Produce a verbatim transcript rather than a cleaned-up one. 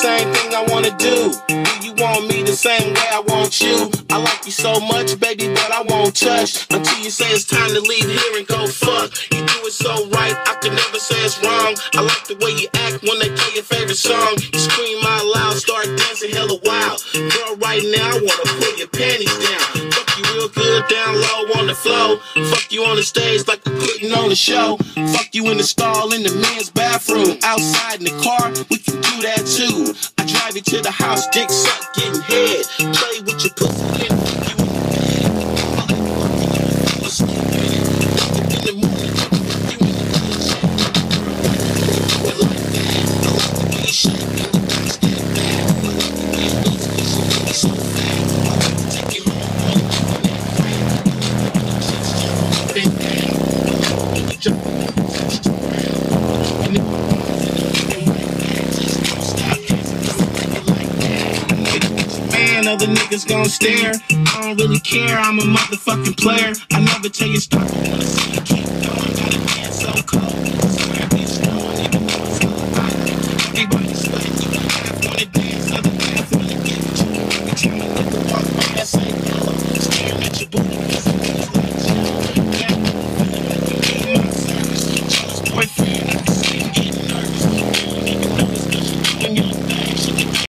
same thing I wanna do. Do you want me the same way I want you? I like you so much, baby, but I won't touch until you say it's time to leave here and go fuck. You do it so right, I can never say it's wrong. I like the way you act when they play your favorite song. You scream out loud, start dancing hella wild. Girl, right now I wanna pull your panties down. Fuck you real good down low on the floor. Fuck you on the stage like we're putting on a show. Fuck you in the stall in the men's bathroom. Outside in the car, we can do that too. I drive you to the house, dick suck, getting head. Play with your pussy and fuck you in the morning. Man, other niggas gon' stare. I don't really care, I'm a motherfucking player. I never tell you stop. I wanna see you keep going. Gotta dance so cold. Everybody